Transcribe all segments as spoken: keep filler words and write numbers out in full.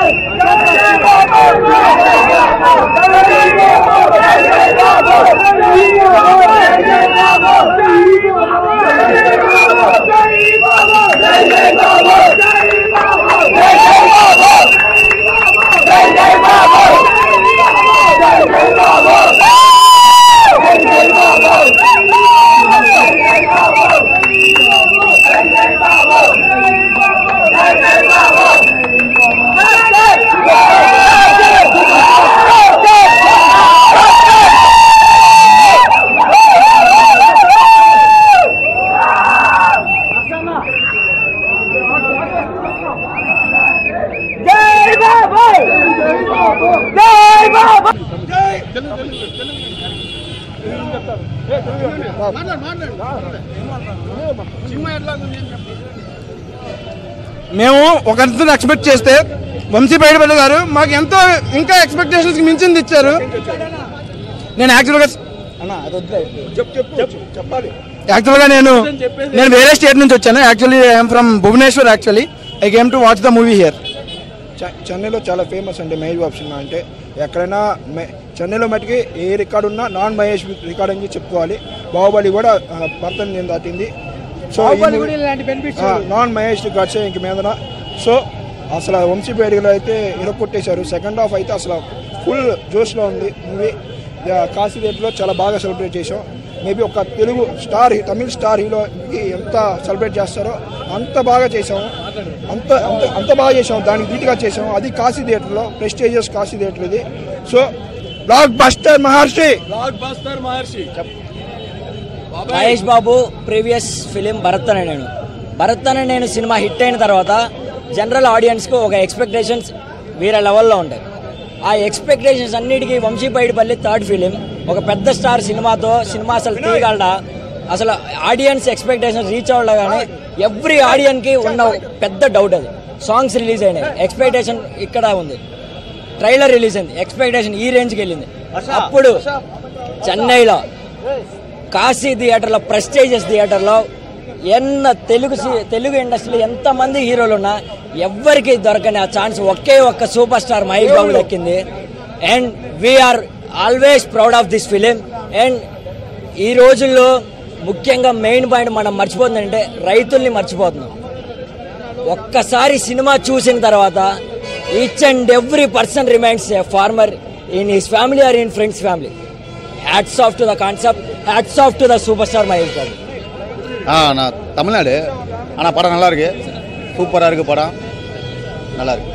మేము ఒకరితో ఎక్స్పెక్ట్ చేస్తే వంశీ బయటపల్లి గారు మాకు ఎంతో ఇంకా ఎక్స్పెక్టేషన్స్కి మించింది ఇచ్చారు. నేను యాక్చువల్గా యాక్చువల్గా నేను నేను వేరే స్టేట్ నుంచి వచ్చాను. Actually I'm from Bhubaneswar. Actually I came to watch the movie here. చెన్నైలో చాలా ఫేమస్ అండి మహేష్ బాబు సినిమా అంటే. ఎక్కడైనా చెన్నైలో మటుకి ఏ రికార్డు ఉన్నా నాన్ మహేష్ రికార్డ్ అని చెప్పుకోవాలి. బాహుబలి కూడా భర్తని నేను దాటింది. సో నాన్ మహేష్ రికార్డ్స్ ఇంక మీదన. సో అసలు వంశీ బేడిగలో అయితే ఇరగొట్టేశారు. సెకండ్ హాఫ్ అయితే అసలు ఫుల్ జోష్లో ఉంది మూవీ. కాశీదేట్లో చాలా బాగా సెలబ్రేట్ చేసాం. మేబీ ఒక తెలుగు స్టార్ తమిళ స్టార్ హీరోకి ఎంత సెలబ్రేట్ చేస్తారో అంత బాగా చేసాము. అంత అంత అంత బాగా చేసాము. దానికి ధీటుగా చేసాము. అది కాశీ థియేటర్లో ప్రెస్టీజియస్ కాశీ థియేటర్ ఇది. So blockbuster Maharshi. Mahesh Babu previous film Bharat అనే నేను భరత్ అనే నేను సినిమా హిట్ అయిన తర్వాత జనరల్ ఆడియన్స్కు ఒక ఎక్స్పెక్టేషన్స్ వేరే లెవెల్లో ఉంటాయి. ఆ ఎక్స్పెక్టేషన్స్ అన్నిటికీ వంశీ బయటపల్లి థర్డ్ ఫిలిం ఒక పెద్ద స్టార్ సినిమాతో సినిమా అసలు తీయగలడా, అసలు ఆడియన్స్ ఎక్స్పెక్టేషన్స్ రీచ్ అవ్వడం కానీ ఎవ్రీ ఆడియన్కి ఉన్న పెద్ద డౌట్ అది. సాంగ్స్ రిలీజ్ అయినాయి, ఎక్స్పెక్టేషన్ ఇక్కడ ఉంది. ట్రైలర్ రిలీజ్ అయింది, ఎక్స్పెక్టేషన్ ఈ రేంజ్కి వెళ్ళింది. అప్పుడు చెన్నైలో కాశీ థియేటర్లో ప్రెస్టీజియస్ థియేటర్లో ఎన్న తెలుగు తెలుగు ఇండస్ట్రీలో ఎంతమంది హీరోలు ఉన్నా ఎవ్వరికి దొరకని ఆ ఛాన్స్ ఒకే ఒక్క సూపర్ స్టార్ మహేష్ బాబు దక్కింది. And we are always proud of this film. And ఈ రోజుల్లో ముఖ్యంగా మెయిన్ పాయింట్ మనం మర్చిపోతుందంటే రైతుల్ని మర్చిపోతున్నాం. ఒక్కసారి సినిమా చూసిన తర్వాత each and every person remains a farmer in his family or in friends family. Hats off to the concept, hats off to the super star Mahesh Babu. நான் தமிழ்நாடு. ஆனால் படம் நல்லா இருக்கு, சூப்பராக இருக்கு, படம் நல்லா இருக்கு.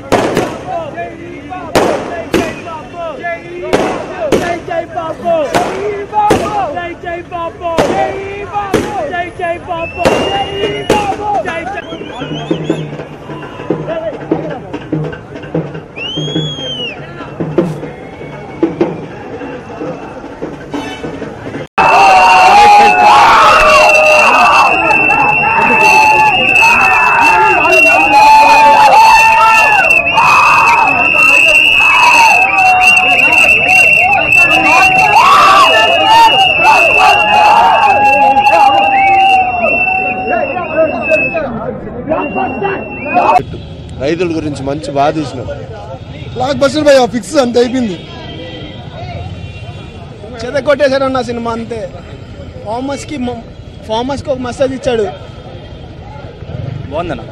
రైతుల గురించి మంచి బాగా తీసినాం. బ్లాక్ బస్టర్ భయ ఫిక్స్ అంత అయిపోయింది. చెద కొట్టేశారన్న సినిమా అంతే. ఫార్మర్స్ కి ఫార్మర్స్ కి ఒక మెసేజ్ ఇచ్చాడు. బాగుందన్న.